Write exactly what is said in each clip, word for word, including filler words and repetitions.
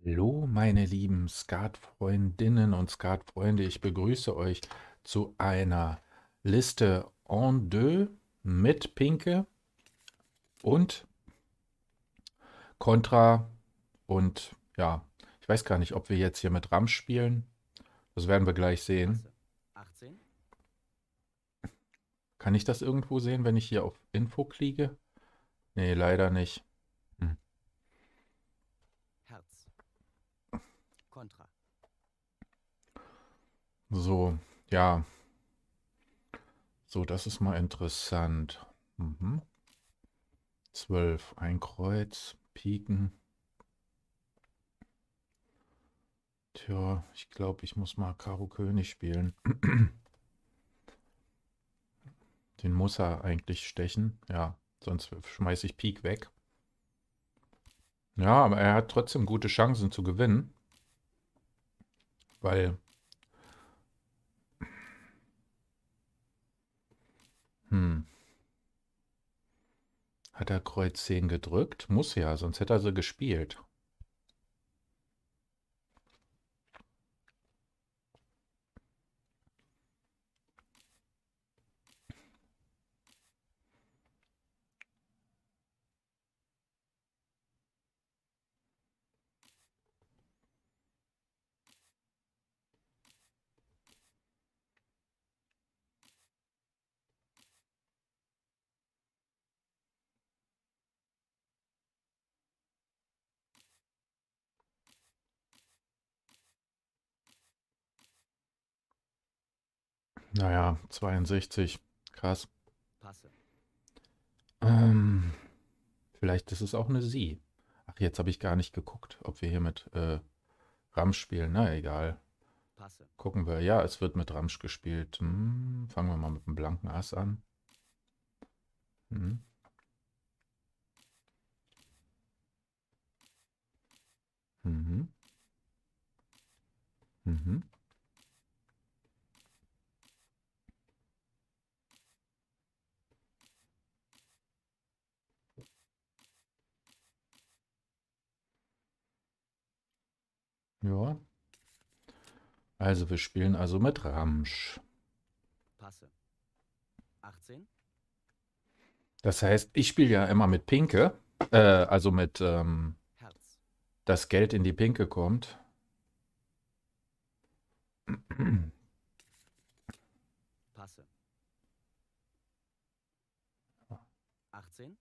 Hallo, meine lieben Skatfreundinnen und Skatfreunde, ich begrüße euch zu einer Liste en deux mit Pinke und Contra und ja, ich weiß gar nicht, ob wir jetzt hier mit Ram spielen. Das werden wir gleich sehen. Passe. achtzehn. Kann ich das irgendwo sehen, wenn ich hier auf Info klicke? Nee, leider nicht. Hm. Herz. Kontra. So, ja, so, das ist mal interessant. Mhm. zwölf, ein Kreuz, Piken. Tja, ich glaube, ich muss mal Karo König spielen. Den muss er eigentlich stechen. Ja, sonst schmeiße ich Pik weg. Ja, aber er hat trotzdem gute Chancen zu gewinnen, weil, hm, hat er Kreuz zehn gedrückt? Muss ja, sonst hätte er sie gespielt. Naja, zweiundsechzig. Krass. Passe. Ähm, vielleicht ist es auch eine Sie. Ach, jetzt habe ich gar nicht geguckt, ob wir hier mit äh, Ramsch spielen. Na, egal. Passe. Gucken wir. Ja, es wird mit Ramsch gespielt. Hm, fangen wir mal mit dem blanken Ass an. Hm. Mhm. Mhm. Ja, also wir spielen also mit Ramsch. Passe. achtzehn. Das heißt, ich spiele ja immer mit Pinke, äh, also mit ähm, Herz. das Geld in die Pinke kommt. Passe. achtzehn.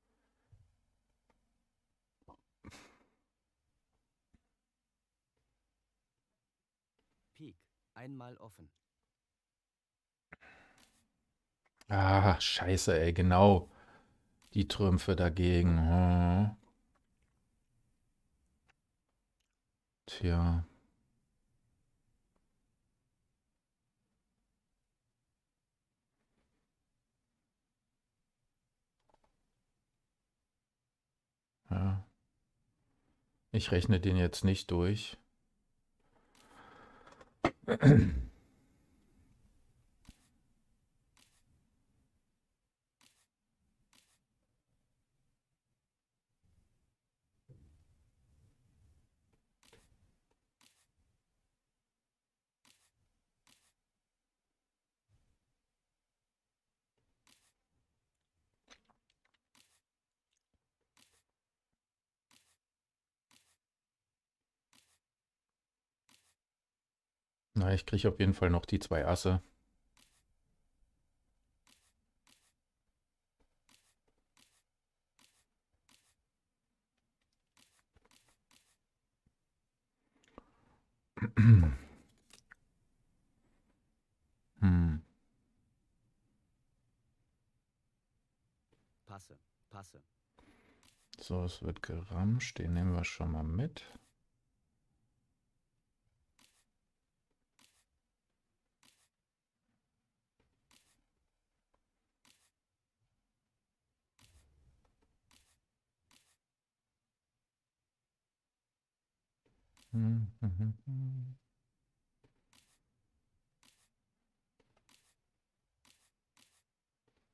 Pik. Einmal offen. Ah, scheiße, ey, genau. Die Trümpfe dagegen. Hm. Tja. Ja. Ich rechne den jetzt nicht durch. Na, ich kriege auf jeden Fall noch die zwei Asse. Hm. Passe. Passe. So, es wird geramscht. Den nehmen wir schon mal mit. Hm, hm, hm, hm.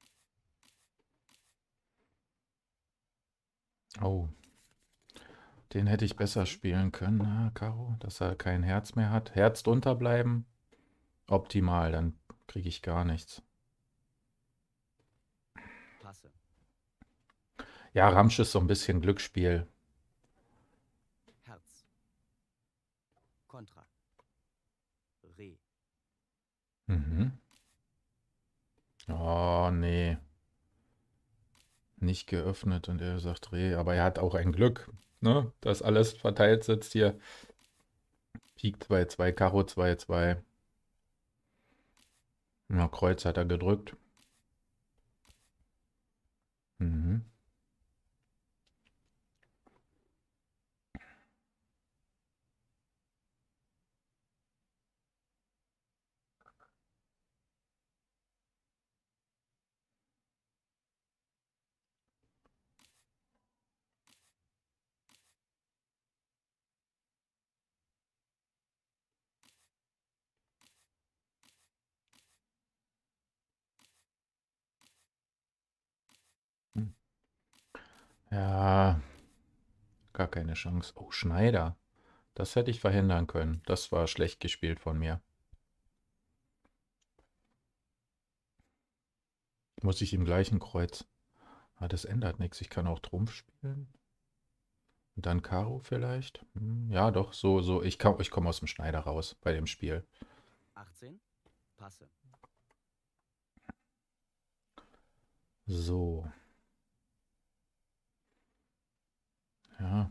Oh, Den hätte ich besser spielen können, na, Karo, dass er kein Herz mehr hat. Herz drunter bleiben. Optimal, dann kriege ich gar nichts. Passe. Ja, Ramsch ist so ein bisschen Glücksspiel. Herz. Kontra. Reh. Mhm. Oh, nee. Nicht geöffnet und er sagt Reh, aber er hat auch ein Glück, ne? Dass alles verteilt sitzt hier. Pik zwei zwei, Karo zwei zwei. Ja, Kreuz hat er gedrückt. Mhm. Hm. Ja, gar keine Chance. Oh, Schneider. Das hätte ich verhindern können. Das war schlecht gespielt von mir. Muss ich im gleichen Kreuz. Ah, das ändert nichts. Ich kann auch Trumpf spielen. Und dann Karo vielleicht. Hm, ja, doch, so, so. Ich, komm- ich komme aus dem Schneider raus bei dem Spiel. achtzehn. Passe. So. Ja.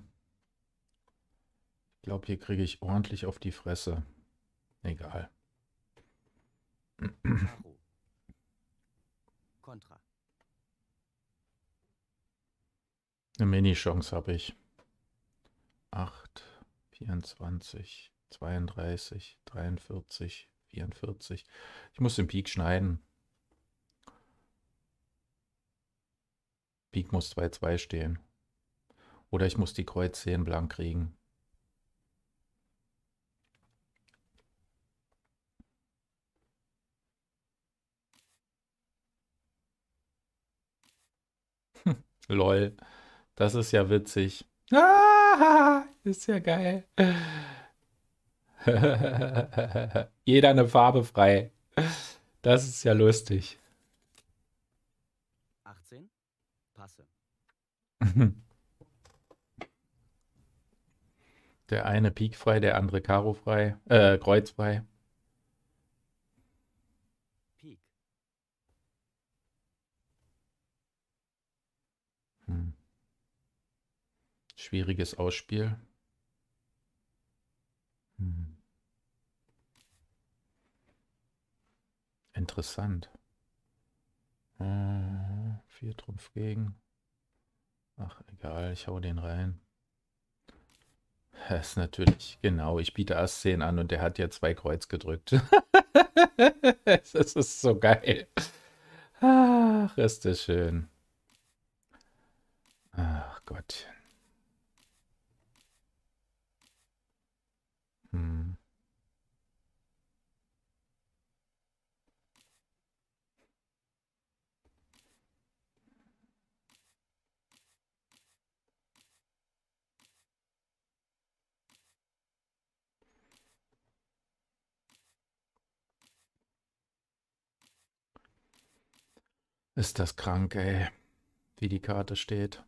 Ich glaube, hier kriege ich ordentlich auf die Fresse. Egal. Karo. Kontra. Eine Mini-Chance habe ich. acht, vierundzwanzig, zweiunddreißig, dreiundvierzig, vierundvierzig. Ich muss den Pik schneiden. Pik muss zwei zwei stehen. Oder ich muss die Kreuz zehn blank kriegen. Lol. Das ist ja witzig. Ah, ist ja geil. Jeder eine Farbe frei. Das ist ja lustig. achtzehn. Passe. Der eine Pik frei, der andere Karo frei. Äh, Kreuz frei. Pik. Hm. Schwieriges Ausspiel. Hm. Interessant. Äh, vier Trumpf gegen. Ach, egal, ich hau den rein. Das ist natürlich, genau, ich biete Ass zehn an und der hat ja zwei Kreuz gedrückt. Das ist so geil. Ach, ist das schön. Ach Gott. Hm. Ist das krank, ey, wie die Karte steht.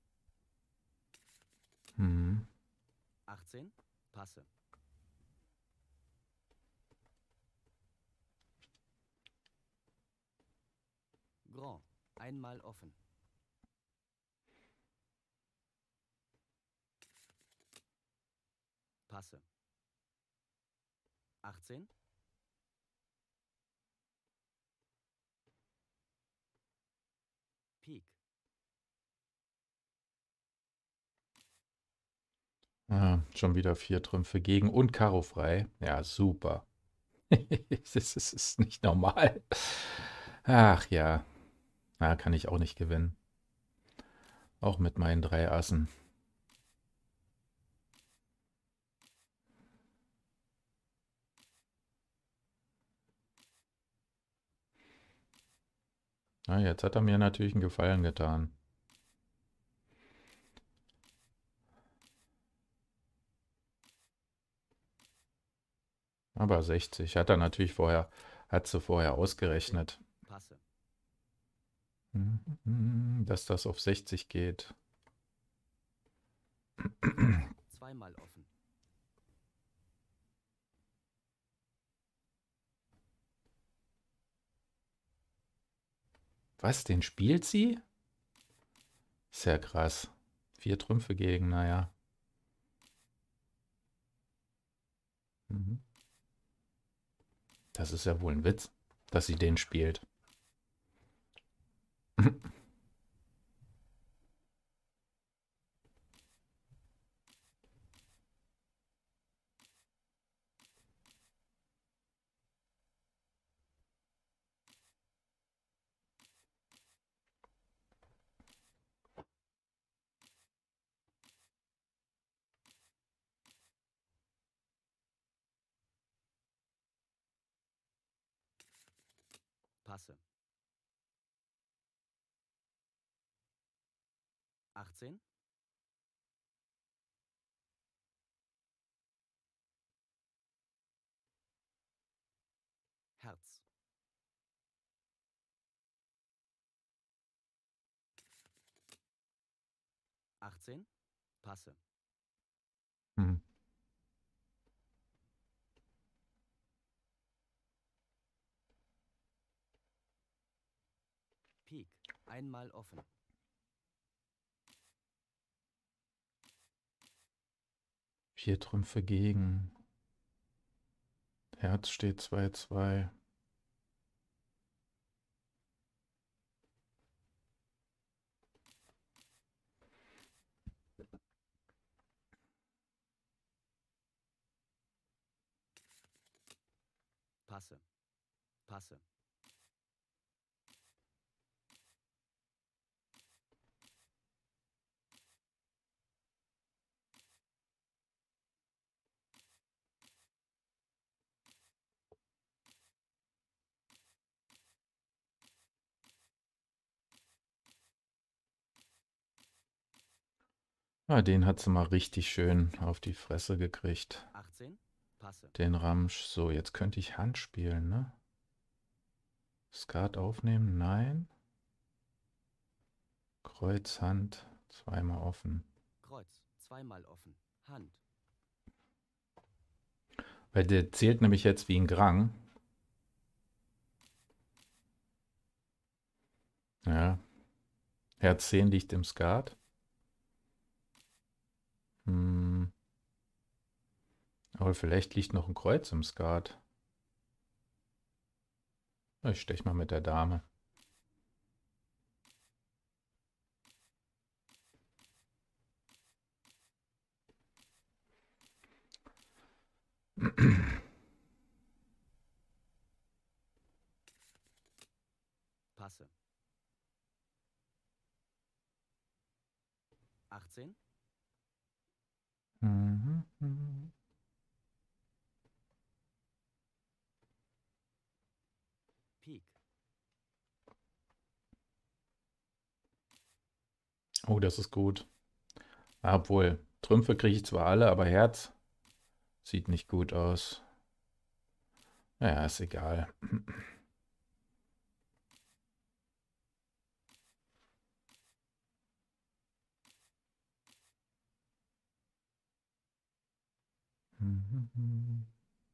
Hm. achtzehn. Passe. Grand. Einmal offen. Passe. achtzehn. Pik. Ah, schon wieder vier Trümpfe gegen und Karo frei. Ja, super. Das ist, ist nicht normal. Ach ja, na, kann ich auch nicht gewinnen. Auch mit meinen drei Assen. Na, jetzt hat er mir natürlich einen Gefallen getan. Aber sechzig hat er natürlich vorher, hat sie vorher ausgerechnet, Passe. Mhm, dass das auf sechzig geht. Zweimal offen. Was, den spielt sie? Ist ja krass. Vier Trümpfe gegen, naja. Mhm. Das ist ja wohl ein Witz, dass sie den spielt. Passe. achtzehn. Herz. achtzehn. Passe. Hm. Pik. Einmal offen. Vier Trümpfe gegen. Herz steht zwei zwei. Passe. Passe. Ja, den hat sie mal richtig schön auf die Fresse gekriegt. achtzehn. Passe. Den Ramsch. So, jetzt könnte ich Hand spielen, ne? Skat aufnehmen, nein. Kreuz, Hand, zweimal offen. Kreuz. Zweimal offen. Hand. Weil der zählt nämlich jetzt wie ein Grang. Ja. Herz zehn liegt im Skat. Hm. Aber vielleicht liegt noch ein Kreuz im Skat. Ich stech mal mit der Dame. Passe. achtzehn. Mhm, mhm. Pik. Oh, das ist gut. Obwohl, Trümpfe kriege ich zwar alle, aber Herz sieht nicht gut aus. Naja, ist egal. Mhm.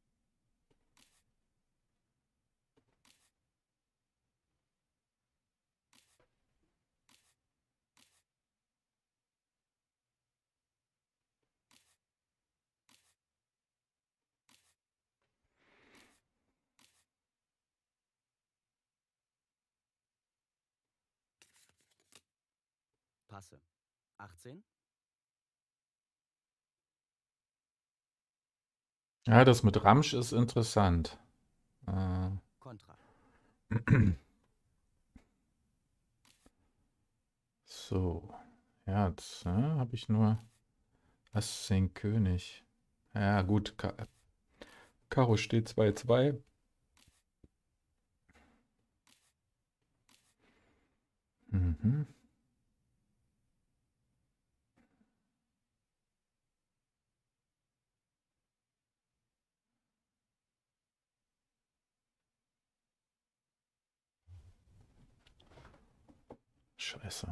Passe. achtzehn. Ja, das mit Ramsch ist interessant. Äh, Kontra. so, Herz, äh, habe ich nur Ass zehn König. Ja, gut, Ka Karo steht zwei zwei. Mhm. Scheiße.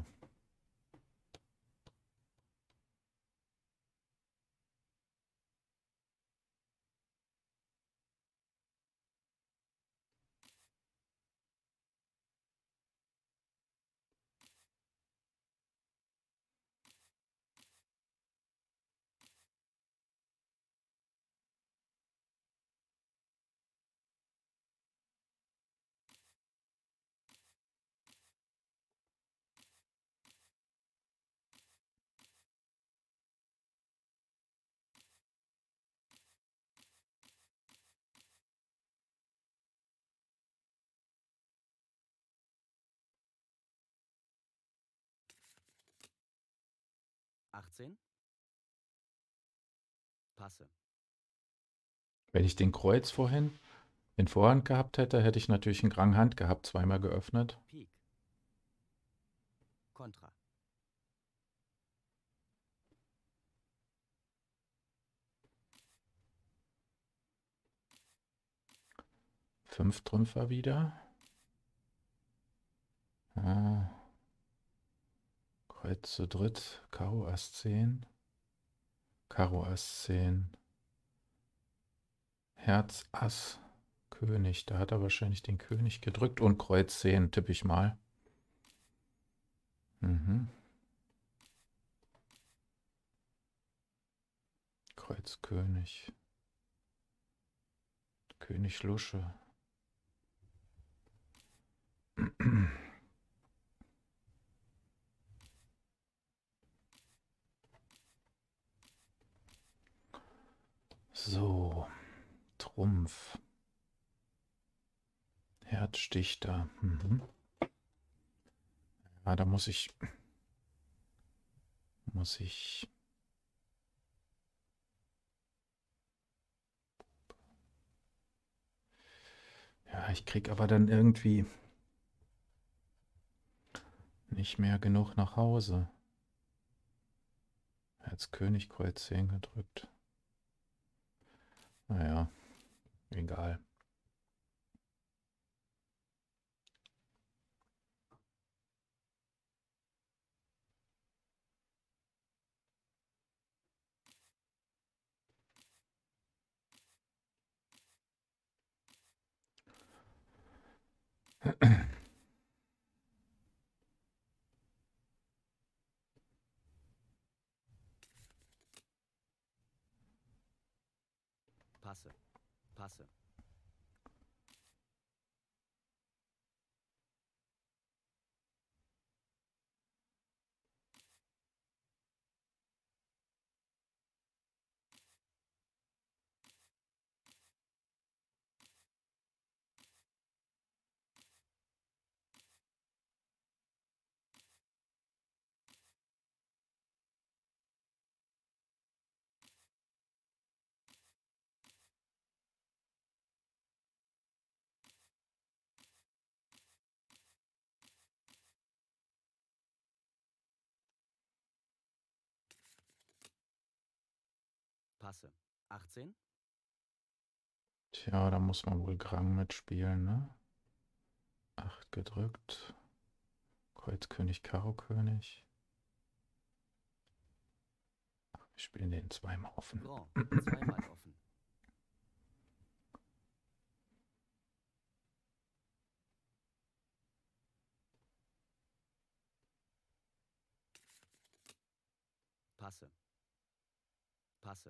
achtzehn. Passe. Wenn ich den Kreuz vorhin in Vorhand gehabt hätte, hätte ich natürlich einen Grang Hand gehabt, zweimal geöffnet. Pik. Kontra. Fünf Trümpfer wieder. Ah. Kreuz zu dritt. Karo Ass zehn. Karo Ass zehn. Herz Ass König. Da hat er wahrscheinlich den König gedrückt. Und Kreuz zehn tippe ich mal. Mhm. Kreuz König. König Lusche. So, Trumpf. Herz sticht da. Mhm. Ja, da muss ich, muss ich, ja, ich krieg aber dann irgendwie nicht mehr genug nach Hause. Herz König Kreuz zehn gedrückt. Naja, egal. Passe. Passe. Passe. achtzehn. Tja, da muss man wohl Grang mitspielen, ne? acht gedrückt. Kreuz König, Karo König. Ach, wir spielen den zweimal offen. Grand. Zweimal offen. Passe. Passe.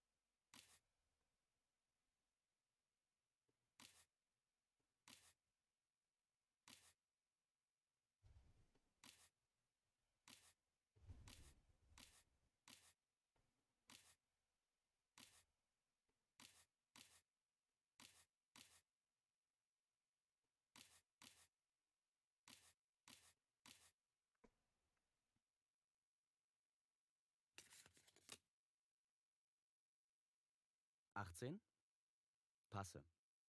achtzehn. Passe.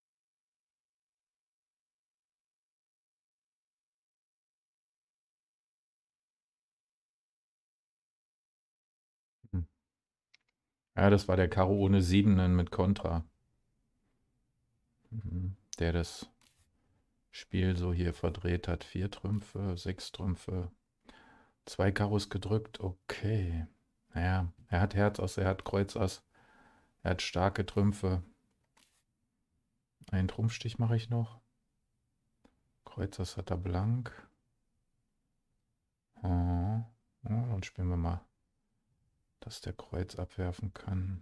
Hm. Ja, das war der Karo ohne Siebenen mit Kontra. Mhm. Der das Spiel so hier verdreht hat. Vier Trümpfe, sechs Trümpfe. Zwei Karos gedrückt, okay. Naja, er hat Herz aus, er hat Kreuz aus, er hat starke Trümpfe. Einen Trumpfstich mache ich noch. Kreuz aus hat er blank. Oh. Ja, dann spielen wir mal, dass der Kreuz abwerfen kann.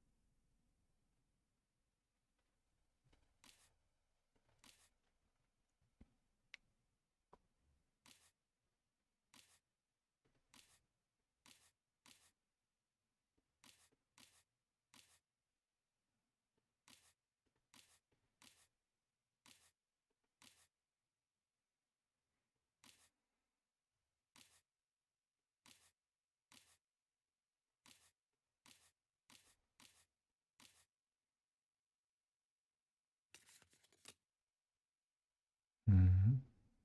Mhm.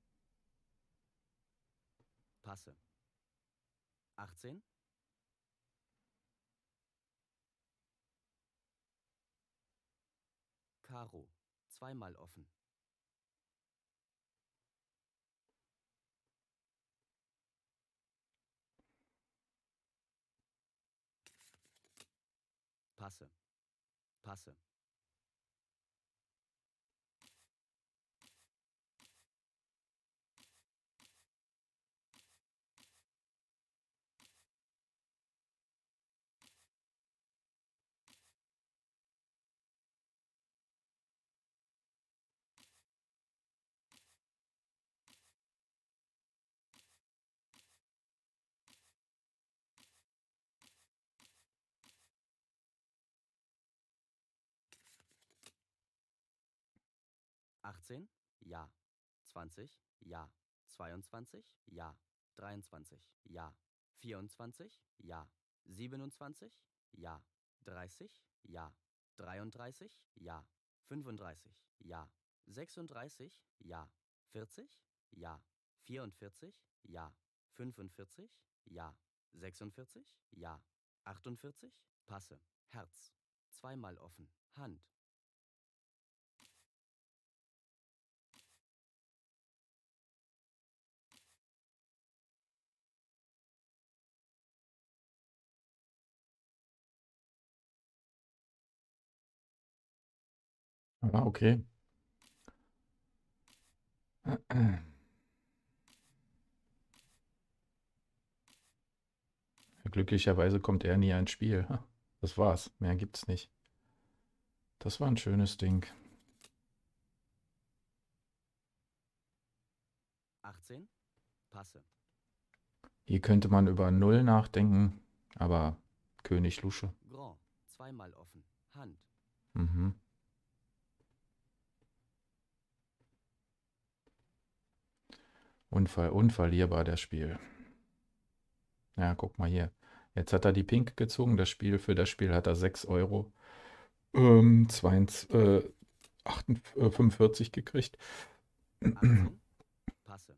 Passe. achtzehn. Karo. Zweimal offen. Passe. Passe. achtzehn. Ja. zwanzig. Ja. zweiundzwanzig. Ja. dreiundzwanzig. Ja. vierundzwanzig. Ja. siebenundzwanzig. Ja. dreißig. Ja. dreiunddreißig. Ja. fünfunddreißig. Ja. sechsunddreißig. Ja. vierzig. Ja. vierundvierzig. Ja. fünfundvierzig. Ja. sechsundvierzig. Ja. achtundvierzig. Passe. Herz. Zweimal offen. Hand. Ah, okay. Glücklicherweise kommt er nie ins Spiel. Das war's. Mehr gibt's nicht. Das war ein schönes Ding. achtzehn. Passe. Hier könnte man über Null nachdenken, aber König Lusche. Grand. Zweimal offen. Hand. Mhm. Unfall, unverlierbar, das Spiel. Ja, guck mal hier. Jetzt hat er die Pink gezogen. Das Spiel, für das Spiel hat er sechs Euro ähm, zweiundvierzig, äh, achtundvierzig, äh, fünfundvierzig gekriegt. achtzehn. Passe.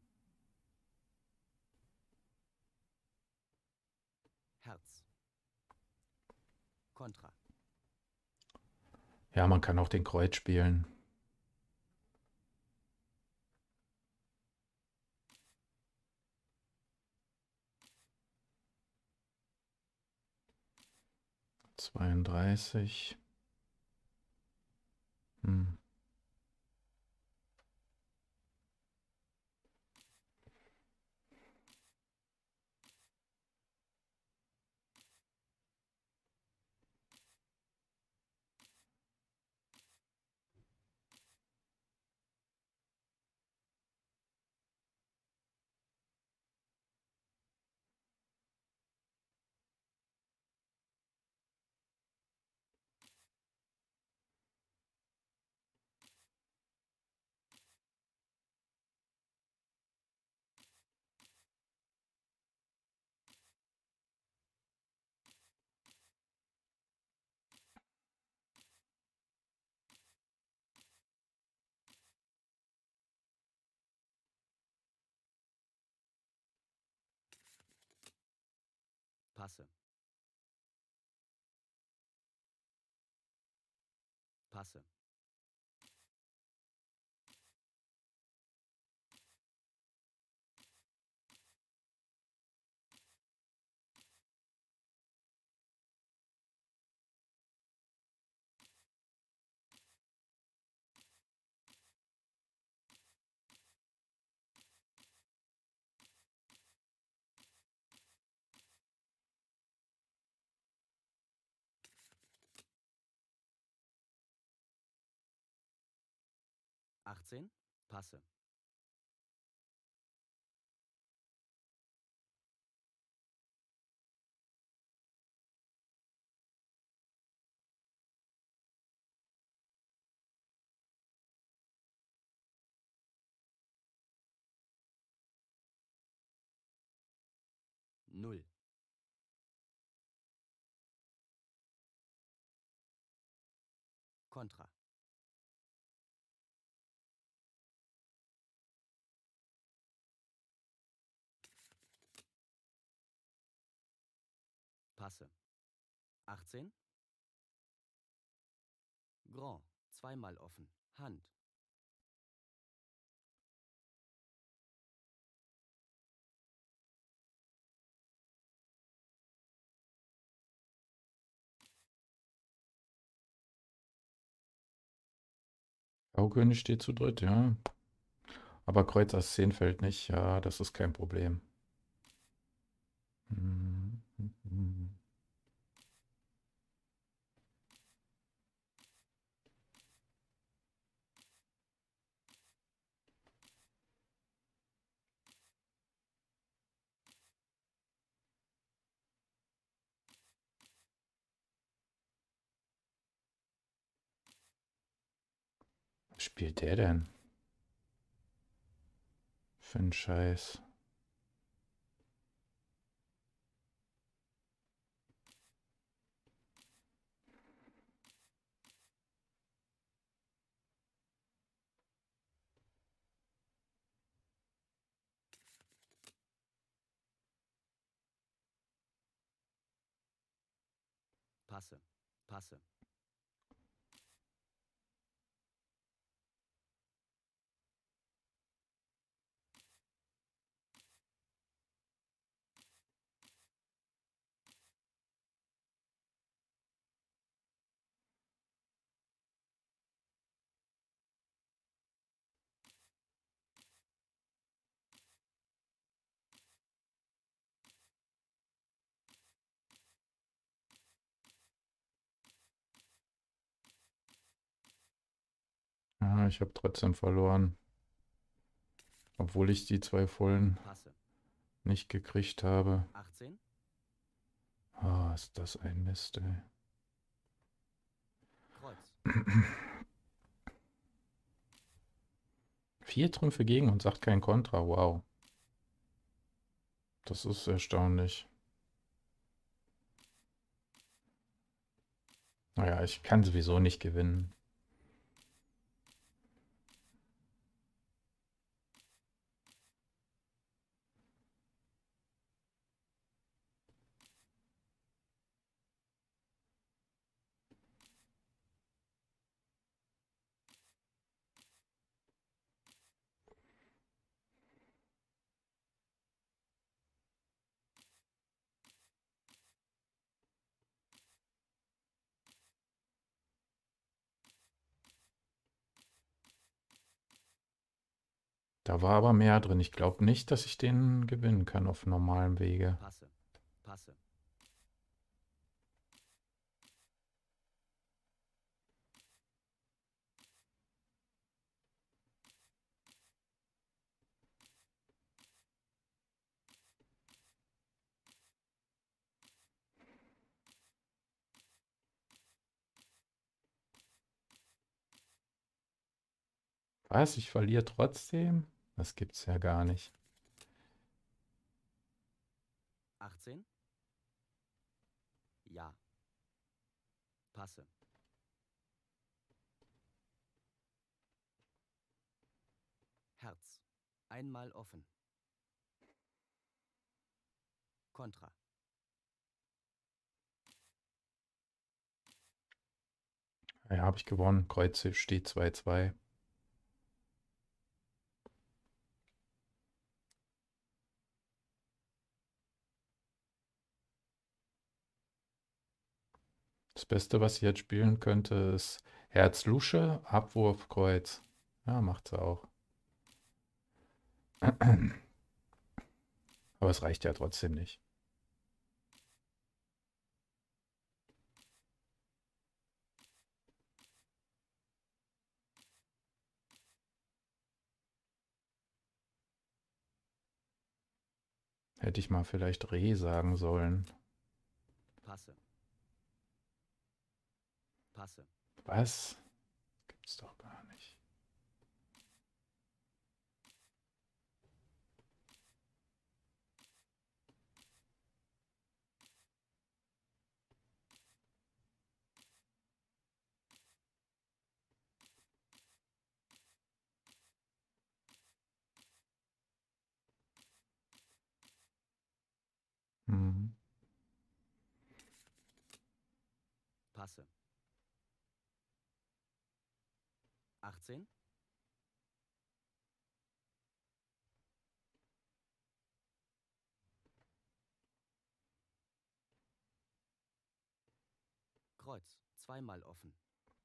Herz. Kontra. Ja, man kann auch den Kreuz spielen. zweiunddreißig. Hm. Passe. Passe. achtzehn, passe. Null. Kontra. Passe. achtzehn. Grand. Zweimal offen. Hand. Karo-König steht zu dritt, ja. Aber Kreuz Ass zehn fällt nicht. Ja, das ist kein Problem. Hm, hm, hm. Was spielt der denn? Für einen Scheiß. Passe. Passe. Ja, ich habe trotzdem verloren. Obwohl ich die zwei vollen Passe. nicht gekriegt habe. achtzehn. Ah, ist das ein Mist, ey. Kreuz. Vier Trümpfe gegen und sagt kein Kontra. Wow. Das ist erstaunlich. Naja, ich kann sowieso nicht gewinnen. Da war aber mehr drin. Ich glaube nicht, dass ich den gewinnen kann auf normalem Wege. Passe. Passe. Was? Ich verliere trotzdem? Das gibt's ja gar nicht. achtzehn. Ja. Passe. Herz. Einmal offen. Kontra. Ja, habe ich gewonnen. Kreuz steht zwei zwei. Das Beste, was ich jetzt spielen könnte, ist Herz Lusche, Abwurf, Kreuz. Ja, macht sie auch. Aber es reicht ja trotzdem nicht. Hätte ich mal vielleicht Reh sagen sollen. Passe. Passe. Was? Gibt's doch gar nicht. Hm. Passe. achtzehn. Kreuz. Zweimal offen.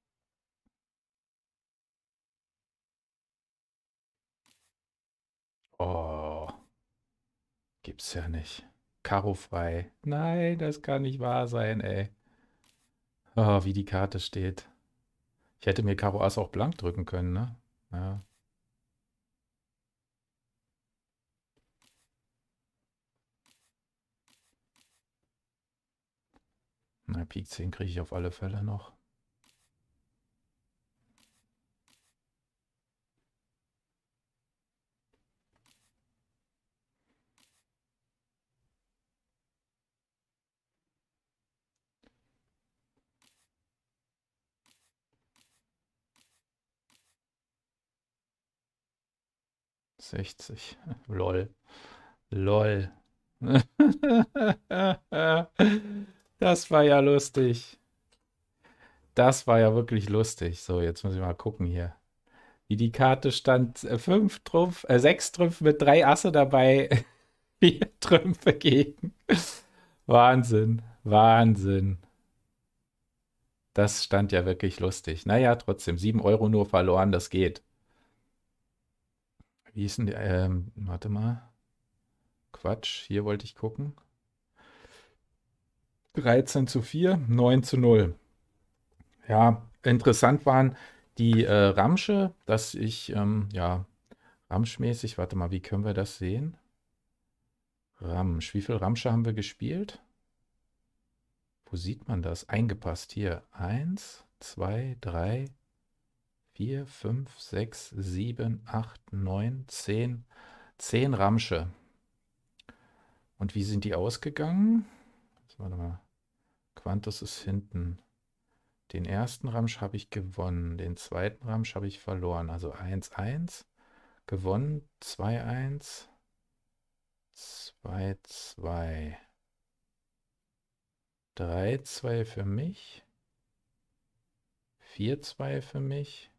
Oh, gibt's ja nicht. Karo frei. Nein, das kann nicht wahr sein, ey. Oh, wie die Karte steht. Ich hätte mir Karo Ass auch blank drücken können, ne? Ja. Na, Pik zehn kriege ich auf alle Fälle noch. sechzig. Lol. Lol. Das war ja lustig. Das war ja wirklich lustig. So, jetzt muss ich mal gucken hier. Wie die Karte stand, äh, fünf Trumpf, äh, sechs Trümpfe mit drei Asse dabei, vier Trümpfe gegen. Wahnsinn, Wahnsinn. Das stand ja wirklich lustig. Naja, trotzdem, sieben Euro nur verloren, das geht. Wie ist denn der, ähm, warte mal. Quatsch, hier wollte ich gucken. dreizehn zu vier, neun zu null. Ja, interessant waren die äh, Ramsche, dass ich, ähm, ja, Ramschmäßig, warte mal, wie können wir das sehen? Ramsch, wie viel Ramsche haben wir gespielt? Wo sieht man das? Eingepasst hier. eins, zwei, drei, vier, fünf, sechs, sieben, acht, neun, zehn. zehn Ramsche. Und wie sind die ausgegangen? Jetzt, warte mal. Quantus ist hinten. Den ersten Ramsch habe ich gewonnen. Den zweiten Ramsch habe ich verloren. Also eins, eins. Gewonnen. zwei, eins. zwei, zwei. drei, zwei für mich. vier, zwei für mich.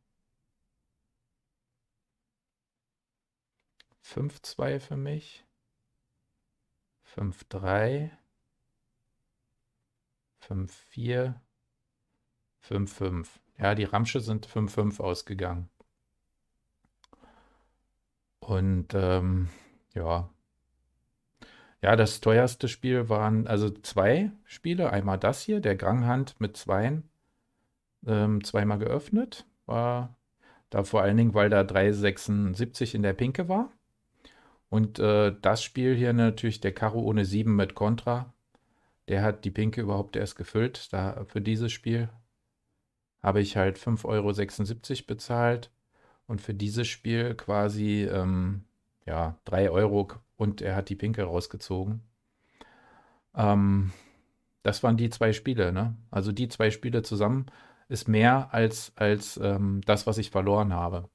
fünf, zwei für mich. fünf, drei. fünf, vier. fünf, fünf. Ja, die Ramsche sind fünf, fünf ausgegangen. Und ähm, ja. Ja, das teuerste Spiel waren also zwei Spiele. Einmal das hier, der Granghand mit Zweien. Ähm, zweimal geöffnet. War da vor allen Dingen, weil da drei sechsundsiebzig in der Pinke war. Und äh, das Spiel hier natürlich, der Karo ohne sieben mit Kontra. Der hat die Pinke überhaupt erst gefüllt. Da, für dieses Spiel habe ich halt fünf Euro sechsundsiebzig bezahlt. Und für dieses Spiel quasi, ähm, ja, drei Euro und er hat die Pinke rausgezogen. Ähm, das waren die zwei Spiele, ne? Also die zwei Spiele zusammen ist mehr als, als ähm, das, was ich verloren habe.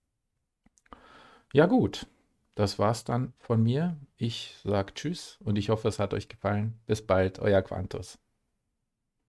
Ja gut, das war's dann von mir. Ich sag Tschüss und ich hoffe, es hat euch gefallen. Bis bald, euer Quantus.